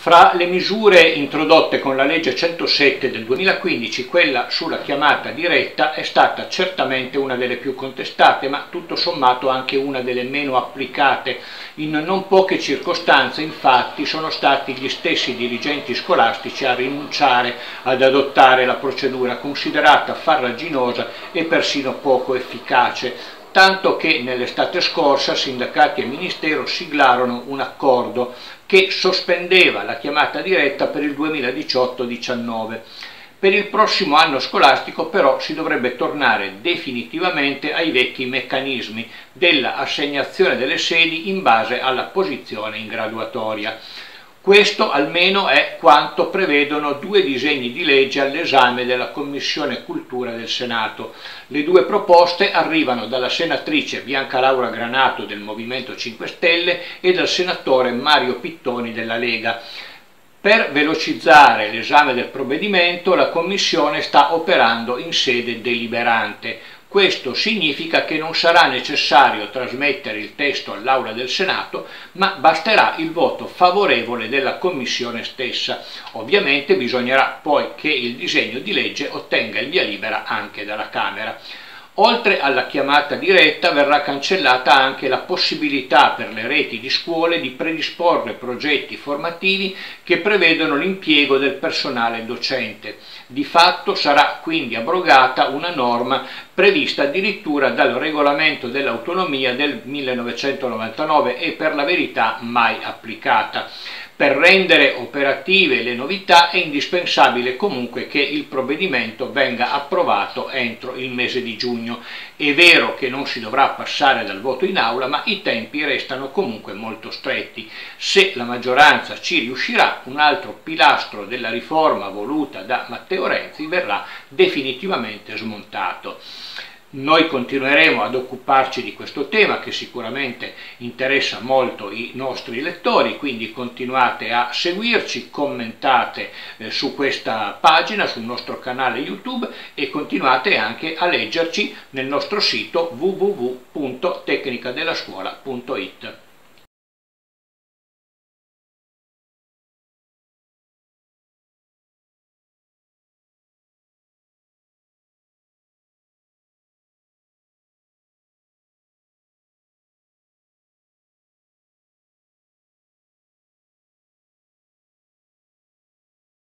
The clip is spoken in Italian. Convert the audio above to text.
Fra le misure introdotte con la legge 107 del 2015, quella sulla chiamata diretta è stata certamente una delle più contestate, ma tutto sommato anche una delle meno applicate. In non poche circostanze, infatti, sono stati gli stessi dirigenti scolastici a rinunciare ad adottare la procedura, considerata farraginosa e persino poco efficace, tanto che nell'estate scorsa sindacati e Ministero siglarono un accordo che sospendeva la chiamata diretta per il 2018-19. Per il prossimo anno scolastico però si dovrebbe tornare definitivamente ai vecchi meccanismi della assegnazione delle sedi in base alla posizione in graduatoria. Questo almeno è quanto prevedono due disegni di legge all'esame della Commissione Cultura del Senato. Le due proposte arrivano dalla senatrice Bianca Laura Granato del Movimento 5 Stelle e dal senatore Mario Pittoni della Lega. Per velocizzare l'esame del provvedimento, la Commissione sta operando in sede deliberante. Questo significa che non sarà necessario trasmettere il testo all'Aula del Senato, ma basterà il voto favorevole della Commissione stessa. Ovviamente bisognerà poi che il disegno di legge ottenga il via libera anche dalla Camera. Oltre alla chiamata diretta verrà cancellata anche la possibilità per le reti di scuole di predisporre progetti formativi che prevedono l'impiego del personale docente. Di fatto sarà quindi abrogata una norma prevista addirittura dal regolamento dell'autonomia del 1999 e per la verità mai applicata. Per rendere operative le novità è indispensabile comunque che il provvedimento venga approvato entro il mese di giugno. È vero che non si dovrà passare dal voto in aula, ma i tempi restano comunque molto stretti. Se la maggioranza ci riuscirà, un altro pilastro della riforma voluta da Matteo Renzi verrà definitivamente smontato. Noi continueremo ad occuparci di questo tema che sicuramente interessa molto i nostri lettori, quindi continuate a seguirci, commentate su questa pagina, sul nostro canale YouTube e continuate anche a leggerci nel nostro sito www.tecnicadellascuola.it.